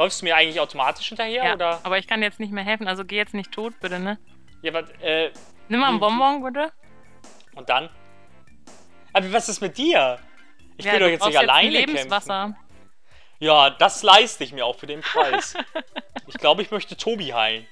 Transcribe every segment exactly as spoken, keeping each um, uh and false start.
Läufst du mir eigentlich automatisch hinterher, Ja, oder? aber ich kann jetzt nicht mehr helfen, also geh jetzt nicht tot, bitte, ne? Ja, aber, äh... Nimm mal einen Bonbon, bitte. Und dann? Aber was ist mit dir? Ich Ja, will doch du jetzt brauchst nicht jetzt alleine ein Lebenswasser. kämpfen. Ja, das leiste ich mir auch für den Preis. Ich glaube, ich möchte Tobi heilen.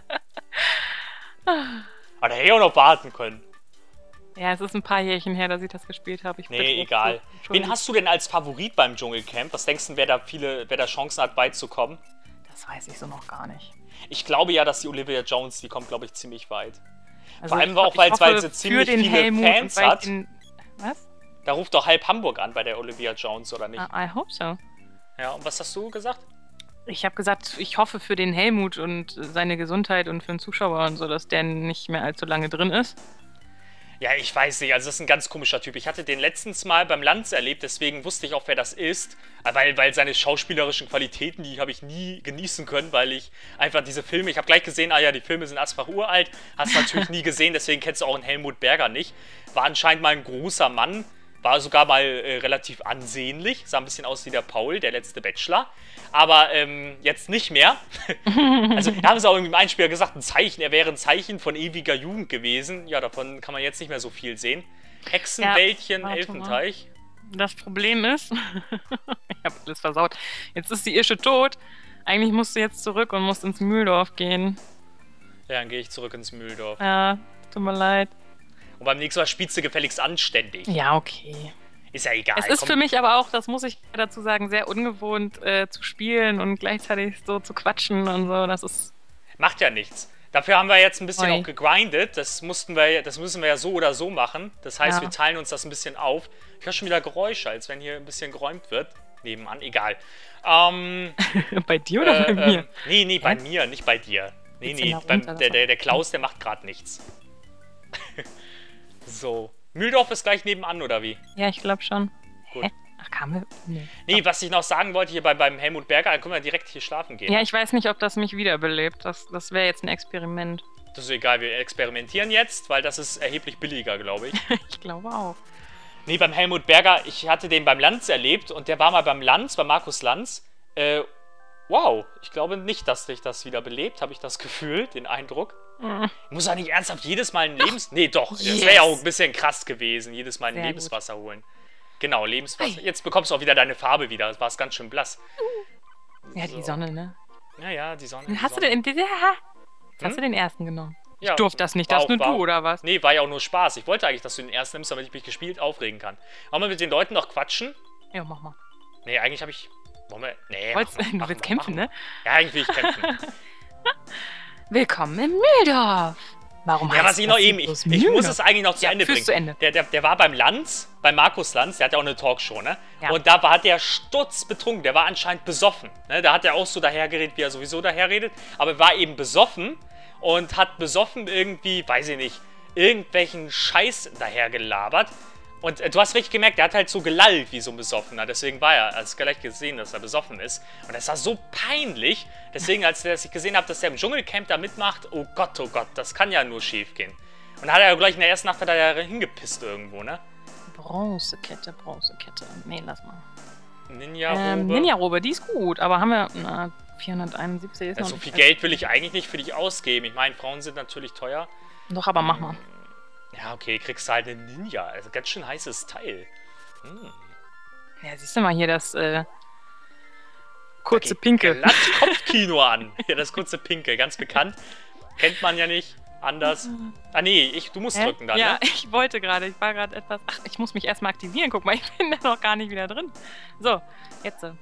Aber der hätte auch noch warten können. Ja, es ist ein paar Jährchen her, dass ich das gespielt habe. Ich Nee, egal. Wen hast du denn als Favorit beim Dschungelcamp? Was denkst du, wer da viele, wer da Chancen hat, weit zu kommen? Das weiß ich so noch gar nicht. Ich glaube ja, dass die Olivia Jones, die kommt, glaube ich, ziemlich weit. Also Vor allem ich, auch, weil, hoffe, weil sie ziemlich viele Helmut Fans hat. Den, was? Da ruft doch halb Hamburg an bei der Olivia Jones, oder nicht? Uh, I hope so. Ja, und was hast du gesagt? Ich habe gesagt, ich hoffe für den Helmut und seine Gesundheit und für den Zuschauer und so, dass der nicht mehr allzu lange drin ist. Ja, ich weiß nicht, also das ist ein ganz komischer Typ. Ich hatte den letztens mal beim Lanz erlebt, deswegen wusste ich auch, wer das ist. Weil, weil seine schauspielerischen Qualitäten, die habe ich nie genießen können, weil ich einfach diese Filme, ich habe gleich gesehen, ah ja, die Filme sind asfach uralt, hast natürlich nie gesehen, deswegen kennst du auch einen Helmut Berger nicht. War anscheinend mal ein großer Mann, war sogar mal äh, relativ ansehnlich, sah ein bisschen aus wie der Paul, der letzte Bachelor. Aber ähm, jetzt nicht mehr. Also da haben sie auch irgendwie im Einspieler gesagt, ein Zeichen, er wäre ein Zeichen von ewiger Jugend gewesen. Ja, davon kann man jetzt nicht mehr so viel sehen. Hexenwäldchen, ja, Elfenteich. Das Problem ist, ich habe alles versaut. Jetzt ist die Irsche tot. Eigentlich musst du jetzt zurück und musst ins Mühldorf gehen. Ja, dann gehe ich zurück ins Mühldorf. Ja, tut mir leid. Und beim nächsten Mal spielst du gefälligst anständig. Ja, okay. Ist ja egal. Es ist komm. für mich aber auch, das muss ich dazu sagen, sehr ungewohnt äh, zu spielen und gleichzeitig so zu quatschen und so. Das ist... Macht ja nichts. Dafür haben wir jetzt ein bisschen Oi. auch gegrindet. Das mussten wir, das müssen wir ja so oder so machen. Das heißt, ja. wir teilen uns das ein bisschen auf. Ich höre schon wieder Geräusche, als wenn hier ein bisschen geräumt wird. Nebenan, egal. Ähm, bei dir oder äh, bei mir? Ähm, nee, nee, bei mir, nicht bei dir. Nee, Geht's nee, beim, der, der, der Klaus, der macht gerade nichts. So. Mühldorf ist gleich nebenan, oder wie? Ja, ich glaube schon. Gut. Hä? Ach, kam wir? Nee. Nee, was ich noch sagen wollte hier bei, beim Helmut Berger, dann können wir direkt hier schlafen gehen. Ja, ich weiß nicht, ob das mich wiederbelebt. Das, das wäre jetzt ein Experiment. Das ist egal, wir experimentieren jetzt, weil das ist erheblich billiger, glaube ich. Ich glaube auch. Nee, beim Helmut Berger, ich hatte den beim Lanz erlebt und der war mal beim Lanz, bei Markus Lanz. Äh, wow, ich glaube nicht, dass sich das wieder belebt, habe ich das Gefühl, den Eindruck. Mhm. Muss er nicht ernsthaft jedes Mal ein Lebens... Nee, doch, Yes. das wäre ja auch ein bisschen krass gewesen, jedes Mal ein Sehr Lebenswasser holen. Genau, Lebenswasser. Jetzt bekommst du auch wieder deine Farbe wieder, das war es ganz schön blass. Ja, So. die Sonne, ne? Ja, ja, die Sonne. Hast die du Sonne. den... Jetzt hast Hm? du den ersten genommen. Ja. Ich durfte das nicht, War das auch- nur war du, auch- oder was? Nee, war ja auch nur Spaß. Ich wollte eigentlich, dass du den ersten nimmst, damit ich mich gespielt aufregen kann. Wollen wir mit den Leuten noch quatschen? Ja, mach mal. Nee, eigentlich habe ich... Wollen wir... Nee, Wolltest, mach mal, du mach willst mal, kämpfen, mach ne? mal. Ja, eigentlich will ich kämpfen. Willkommen im Mühldorf. Warum Ja, heißt was ich noch das eben... denn Ich, bloß ich muss Mühldorf? es eigentlich noch zu Ja, Ende führ's bringen. zu Ende. Der, der, der war beim Lanz, bei Markus Lanz, der hat ja auch eine Talkshow, ne? Ja. Und da war, hat der stutzbetrunken, der war anscheinend besoffen. Ne? Da hat er auch so dahergeredet, wie er sowieso daherredet. Aber er war eben besoffen und hat besoffen irgendwie, weiß ich nicht, irgendwelchen Scheiß dahergelabert. Und äh, du hast richtig gemerkt, der hat halt so gelallt wie so ein Besoffener. Deswegen war er, als gleich gesehen, dass er besoffen ist. Und das war so peinlich. Deswegen, als ich gesehen habe, dass der im Dschungelcamp da mitmacht, oh Gott, oh Gott, das kann ja nur schief gehen. Und dann hat er ja gleich in der ersten Nacht hat er ja hingepisst irgendwo, ne? Bronzekette, Bronzekette. Nee, lass mal. Ninja-Robe. Ähm, Ninja-Robe, die ist gut, aber haben wir... Na, vierhunderteinundsiebzig ist Ja, noch so nicht viel fest. Geld will ich eigentlich nicht für dich ausgeben. Ich meine, Frauen sind natürlich teuer. Doch, aber mach mal. Ja, okay, kriegst du halt einen Ninja. Also ganz schön heißes Teil. Hm. Ja, siehst du mal hier das äh, kurze Da geht Pinke. glatt Kopfkino an. Ja, das kurze Pinke, ganz bekannt. Kennt man ja nicht. Anders. Ah, nee, ich, du musst Hä? drücken dann, Ja, ne? ich wollte gerade. Ich war gerade etwas... Ach, ich muss mich erstmal aktivieren. Guck mal, ich bin da noch gar nicht wieder drin. So, jetzt. äh,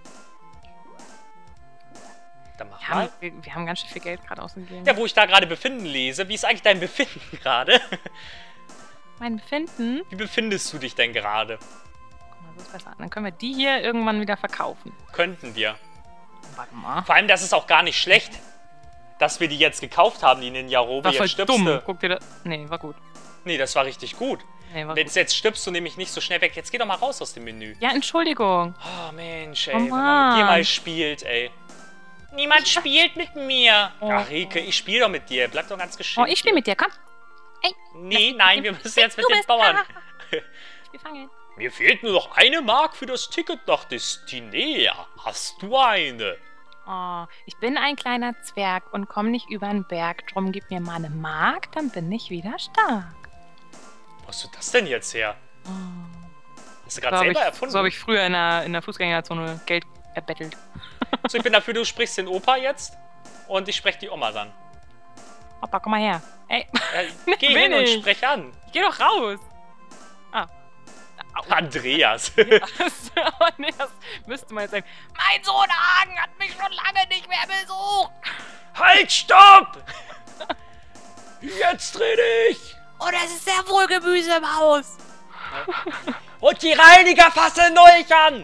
Dann mach Wir mal. haben, wir, wir haben ganz schön viel Geld gerade ausgegeben. Ja, wo ich da gerade Befinden lese. Wie ist eigentlich dein Befinden gerade? Mein Befinden... Wie befindest du dich denn gerade? Guck mal, so ist besser. Dann können wir die hier irgendwann wieder verkaufen. Könnten wir. Warte mal. Vor allem, das ist auch gar nicht schlecht, dass wir die jetzt gekauft haben, die Ninja-Robe. War voll Jetzt stirbst dumm. du. Guck dir das... Nee, war gut. Nee, das war richtig gut. Nee, war Jetzt, jetzt stirbst du nämlich nicht so schnell weg. Jetzt geh doch mal raus aus dem Menü. gut. Ja, Entschuldigung. Oh, Mensch, ey. Oh, wenn man mit dir Mann. mal spielt, ey. Niemand spielt mit mir. Oh. Ach, Rike, ich spiele doch mit dir. Bleib doch ganz Oh, geschickt. ich spiele mit dir, komm. Ey, Nee, nein, wir müssen jetzt mit du den bist- Bauern. ich bin fangen. Mir fehlt nur noch eine Mark für das Ticket nach Destinea. Hast du eine? Oh, ich bin ein kleiner Zwerg und komme nicht über den Berg. Drum gib mir mal eine Mark, dann bin ich wieder stark. Wo hast du das denn jetzt her? Oh. Hast du gerade So selber ich, erfunden? So habe ich früher in der, in der Fußgängerzone Geld erbettelt. So, ich bin dafür, du sprichst den Opa jetzt und ich spreche die Oma dann. Opa, komm mal her. Ey, Äh, geh hin und sprech an. ich geh doch raus. Ah. Au. Andreas. Ja, das, oh nee, das müsste man jetzt sagen. Mein Sohn Hagen hat mich schon lange nicht mehr besucht. Halt, stopp! Jetzt dreh dich! Oh, das ist sehr wohl Gemüse im Haus. Und die Reiniger fassen euch an!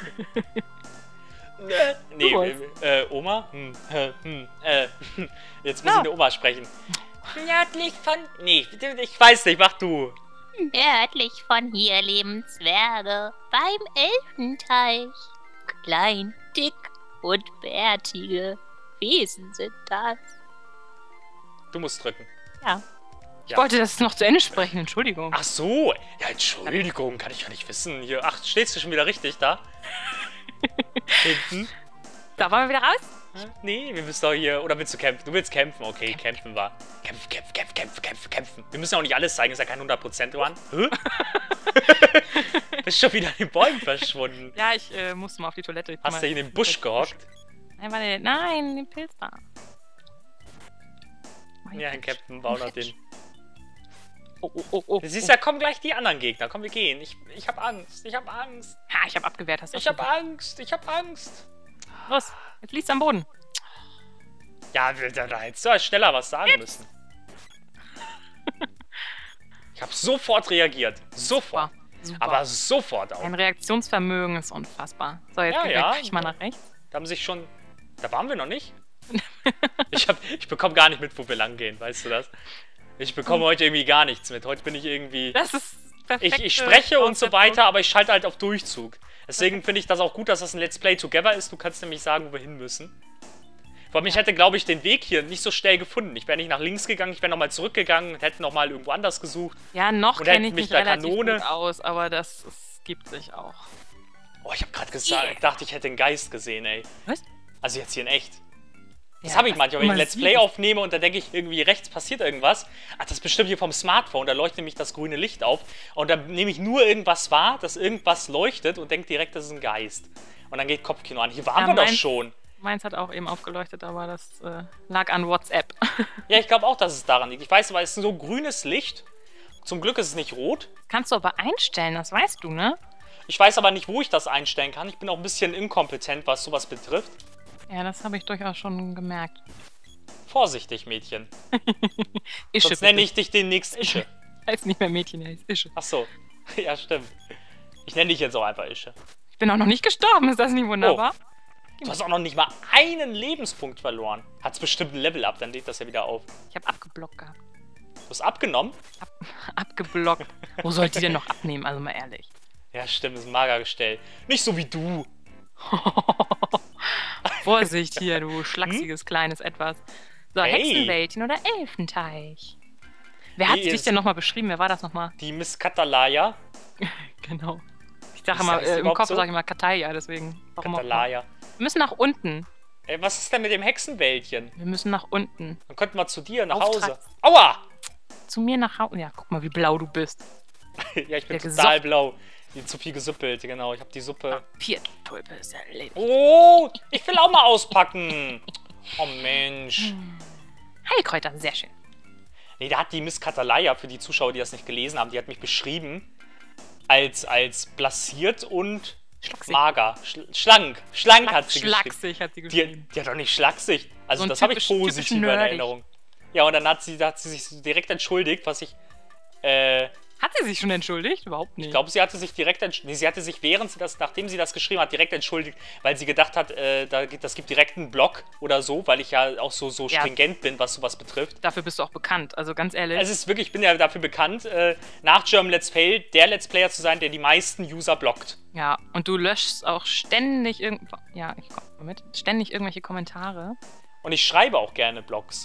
Äh, nee, äh, äh, Oma? Hm, äh, hm, äh, jetzt muss Ja. ich eine Oma sprechen. Nördlich von... Nee, ich weiß nicht, mach du. Nördlich von hier leben Zwerge beim Elfenteich. Klein, dick und bärtige Wesen sind das. Du musst drücken. Ja. Ich wollte das noch zu Ende sprechen, Entschuldigung. Ach so, ja, Entschuldigung, kann ich ja nicht wissen. Hier, ach, stehst du schon wieder richtig da? Hinten? Da wollen wir wieder raus? Hä? Nee, wir müssen doch hier... Oder willst du kämpfen? Du willst kämpfen, okay, kämpfen war. Kämpfen, kämpfen, kämpfen, kämpfen, kämpfen, kämpfen. Wir müssen auch nicht alles zeigen, ist ja kein hundert Prozent Run. Hä? Bist schon wieder in den Bäumen verschwunden. Ja, ich äh, musste mal auf die Toilette. Ich Hast mal- du in den Busch gehockt? Nein, warte, nein, den Pilz da. Mach ich Ja, falsch. Captain, bau noch den. Oh, oh, oh, oh. Du siehst, oh. da kommen gleich die anderen Gegner. Komm, wir gehen. Ich, ich hab Angst. Ich hab Angst. Ha, ich hab abgewehrt, hast du Ich hab abgewehrt. Angst. Ich hab Angst. Los, jetzt liegst du am Boden. Ja, da, da hättest du halt schneller was sagen müssen. Ich hab sofort reagiert. Sofort. Super. Aber sofort auch. Dein Reaktionsvermögen ist unfassbar. So, jetzt Ja, geh- ja. geh ich mal nach rechts. Da haben sich schon... Da waren wir noch nicht. Ich, hab, ich bekomme gar nicht mit, wo wir lang gehen. Weißt du das? Ich bekomme heute irgendwie gar nichts mit. Heute bin ich irgendwie... Das ist perfekt. Ich, ich spreche und so weiter, aber ich schalte halt auf Durchzug. Deswegen finde ich das auch gut, dass das ein Let's Play Together ist. Du kannst nämlich sagen, wo wir hin müssen. Vor allem, ich hätte, glaube ich, den Weg hier nicht so schnell gefunden. Ich wäre nicht nach links gegangen, ich wäre nochmal zurückgegangen und hätte nochmal irgendwo anders gesucht. Ja, noch Und kenne hätte ich mich mich der relativ Kanone- gut aus, aber das, das gibt sich auch. Oh, ich habe gerade gesagt, ich dachte, ich hätte einen Geist gesehen, ey. Was? Also jetzt hier in echt. Das Ja, habe ich was manchmal, wenn ich immer ein Let's sieht. Play aufnehme und dann denke ich, irgendwie rechts passiert irgendwas. Ach, das ist bestimmt hier vom Smartphone, da leuchtet nämlich das grüne Licht auf. Und dann nehme ich nur irgendwas wahr, dass irgendwas leuchtet und denke direkt, das ist ein Geist. Und dann geht Kopfkino an. Hier waren Ja, wir doch meins- schon. Meins hat auch eben aufgeleuchtet, aber das äh, lag an WhatsApp. Ja, ich glaube auch, dass es daran liegt. Ich weiß, aber es ist so grünes Licht. Zum Glück ist es nicht rot. Kannst du aber einstellen, das weißt du, ne? Ich weiß aber nicht, wo ich das einstellen kann. Ich bin auch ein bisschen inkompetent, was sowas betrifft. Ja, das habe ich durchaus schon gemerkt. Vorsichtig, Mädchen. Ische, Sonst nenne ich dich demnächst Ische. Heißt nicht mehr Mädchen, heißt Ische. Ach so. Ja, stimmt. Ich nenne dich jetzt auch einfach Ische. Ich bin auch noch nicht gestorben, ist das nicht wunderbar? Du hast auch noch nicht mal einen Lebenspunkt verloren. Hat's bestimmt ein Level-Up, dann lädt das ja wieder auf. Ich habe abgeblockt gehabt. Du hast abgenommen? Ab, abgeblockt. Wo soll die denn noch abnehmen, also mal ehrlich? Ja, stimmt, ist ein Magergestell. Nicht so wie du. Vorsicht hier, du schlachsiges kleines Etwas. So, Hey. Hexenwäldchen oder Elfenteich? Wer hat Nee, dich ist- denn nochmal beschrieben? Wer war das nochmal? Die Miss Katalaya. Genau. Ich sage Ist immer, das äh, im überhaupt Kopf so? sage ich immer Kataya, deswegen. Warum auch immer. Katalaya. Wir müssen nach unten. Ey, was ist denn mit dem Hexenwäldchen? Wir müssen nach unten. Dann könnten wir zu dir nach Auftrag- Hause. Aua! Zu mir nach Hause. Ja, guck mal, wie blau du bist. Ja, ich bin Der total gesoffen. blau. Die zu viel gesüppelt, genau. Ich habe die Suppe. Vierteltulpe ist erledigt. Oh, ich will auch mal auspacken. Oh Mensch. Heilkräuter, sehr schön. Nee, da hat die Miss Katalaya, für die Zuschauer, die das nicht gelesen haben, die hat mich beschrieben als, als blasiert und Schlaksig. mager. Schl schlank. Schlank hat sie geschrieben. Schlaksig hat sie Die, geschrieben. die hat doch nicht schlaksig. Also So ein das habe ich typisch- typisch positiv in nerdig. Erinnerung. Ja, und dann hat sie, da hat sie sich direkt entschuldigt, was ich... Äh, Hat sie sich schon entschuldigt? Überhaupt nicht. ich glaube, sie hatte sich direkt entschuldigt. Nee, sie hatte sich, während sie das, nachdem sie das geschrieben hat, direkt entschuldigt, weil sie gedacht hat, äh, da, gibt- das gibt direkt einen Block oder so, weil ich ja auch so, so Ja. stringent bin, was sowas betrifft. Dafür bist du auch bekannt. Also ganz ehrlich. Es ist wirklich, ich bin ja dafür bekannt, äh, nach German Let's Fail der Let's Player zu sein, der die meisten User blockt. Ja, und du löschst auch ständig irgendwo. Ja, ich komm damit. Ständig irgendwelche Kommentare. Und ich schreibe auch gerne Blogs.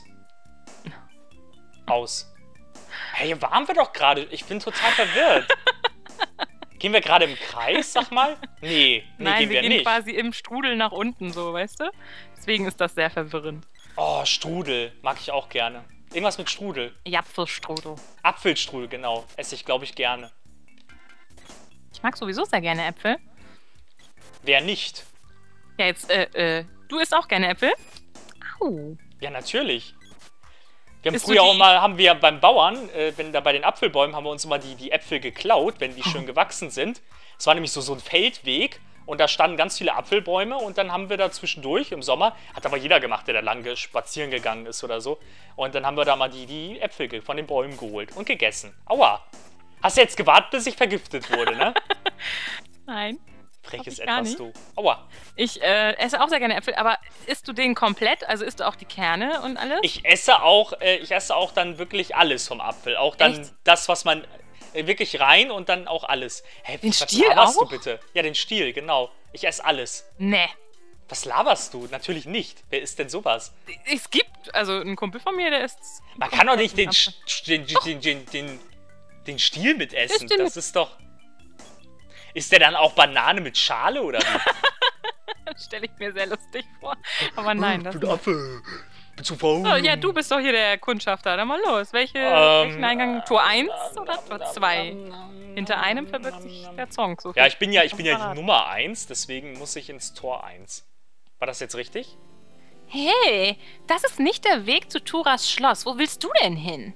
Aus. Hey, hier waren wir doch gerade. Ich bin total verwirrt. Gehen wir gerade im Kreis, sag mal? Nee, nee Nein, gehen wir wir gehen nicht. quasi im Strudel nach unten, so, weißt du? Deswegen ist das sehr verwirrend. Oh, Strudel. Mag ich auch gerne. Irgendwas mit Strudel. Japfelstrudel. Apfelstrudel, genau. Esse ich, glaube ich, gerne. Ich mag sowieso sehr gerne Äpfel. Wer nicht? Ja, jetzt, äh, äh, du isst auch gerne Äpfel? Au. Ja, natürlich. Wir haben Isst du früher auch die- mal, haben wir beim Bauern, äh, wenn da bei den Apfelbäumen, haben wir uns immer die, die Äpfel geklaut, wenn die Oh. schön gewachsen sind. Es war nämlich so, so ein Feldweg und da standen ganz viele Apfelbäume und dann haben wir da zwischendurch im Sommer, hat aber jeder gemacht, der da lang ge- spazieren gegangen ist oder so. Und dann haben wir da mal die, die Äpfel ge- von den Bäumen geholt und gegessen. Aua. Hast du jetzt gewartet, bis ich vergiftet wurde, ne? Nein. Freches ich gar etwas, nicht. du. Aua. Ich äh, esse auch sehr gerne Äpfel, aber isst du den komplett? Also isst du auch die Kerne und alles? Ich esse auch, äh, ich esse auch dann wirklich alles vom Apfel. Auch dann Echt? das, was man äh, wirklich rein und dann auch alles. Hä, Den was Stiel laberst auch? du bitte? Ja, den Stiel, genau. Ich esse alles. Nee. Was laberst du? Natürlich nicht. Wer isst denn sowas? Es gibt, also ein Kumpel von mir, der isst... Man kann doch nicht den, Apfel. Sch- den, den, den, den, den Stiel mitessen. Ist den- Das ist doch... Ist der dann auch Banane mit Schale oder wie? Das stelle ich mir sehr lustig vor. Aber nein, das... bin Apfel. Bin zu faul. So, ja, du bist doch hier der Kundschafter. Dann mal los. Welche, Ähm, welchen Eingang? Tor eins oder Tor zwei? Hinter einem verbirgt sich der Zong. So Ja, viel ich bin ja, ich bin ja die verraten. Nummer eins, deswegen muss ich ins Tor eins. War das jetzt richtig? Hey, das ist nicht der Weg zu Turas Schloss. Wo willst du denn hin?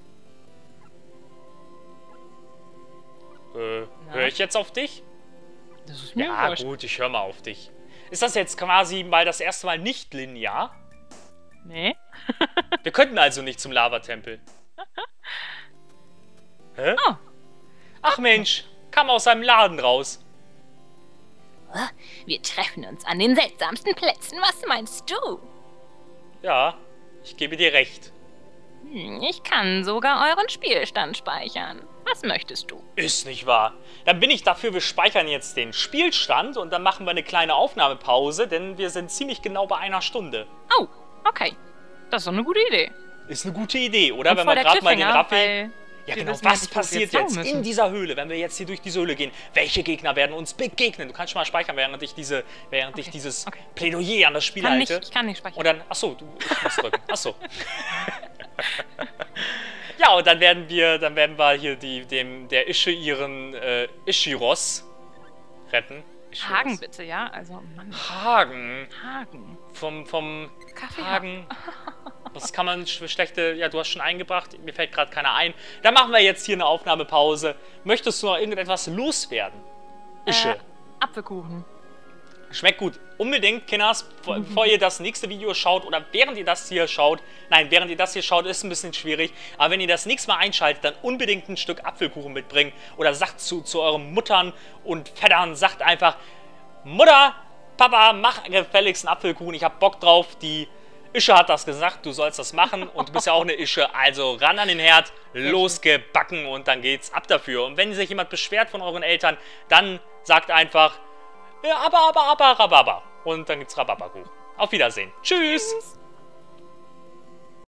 Äh, Na? höre ich jetzt auf dich? Das ist mir Ja, wurscht. gut, ich höre mal auf dich. Ist das jetzt quasi mal das erste Mal nicht linear? Nee. Wir könnten also nicht zum Lavatempel. Hä? Oh. Ach Mensch, kam aus seinem Laden raus. Wir treffen uns an den seltsamsten Plätzen. Was meinst du? Ja, ich gebe dir recht. Hm, ich kann sogar euren Spielstand speichern. Was möchtest du? Ist nicht wahr. Dann bin ich dafür, wir speichern jetzt den Spielstand und dann machen wir eine kleine Aufnahmepause, denn wir sind ziemlich genau bei einer Stunde. Oh, okay. Das ist doch eine gute Idee. Ist eine gute Idee, oder? Und Wenn voll man der gerade mal den Cliffhanger, Raffi... weil Ja, wir genau. wissen ja Was nicht, wo wir passiert jetzt jetzt lang in müssen. dieser Höhle, wenn wir jetzt hier durch diese Höhle gehen? Welche Gegner werden uns begegnen? Du kannst schon mal speichern, während ich diese, während ich Okay, dieses okay. Plädoyer an das Spiel kann nicht, halte. ich kann nicht speichern. Und dann, achso, du, ich muss drücken. Achso. Ja, und dann werden wir, dann werden wir hier die, dem, der Ische ihren äh, Ischiros retten. Ischiros. Hagen bitte, ja? Also, Mann, Hagen. Hagen. Vom, vom Kaffee Hagen. Was kann man für schlechte... Ja, du hast schon eingebracht. Mir fällt gerade keiner ein. Dann machen wir jetzt hier eine Aufnahmepause. Möchtest du noch irgendetwas loswerden? Ische. Äh, Apfelkuchen. Schmeckt gut. Unbedingt, Kinders, vor- bevor ihr das nächste Video schaut oder während ihr das hier schaut. Nein, während ihr das hier schaut, ist ein bisschen schwierig. Aber wenn ihr das nächste Mal einschaltet, dann unbedingt ein Stück Apfelkuchen mitbringen. Oder sagt zu, zu euren Muttern und Vätern, sagt einfach, Mutter, Papa, mach gefälligst einen Apfelkuchen. Ich hab Bock drauf. Die Ische hat das gesagt, du sollst das machen. Und du bist ja auch eine Ische. Also ran an den Herd, losgebacken und dann geht's ab dafür. Und wenn sich jemand beschwert von euren Eltern, dann sagt einfach, ja, aber, aber, aber, Rhabarber. Und dann gibt's Rhabarberkuchen. Auf Wiedersehen. Tschüss.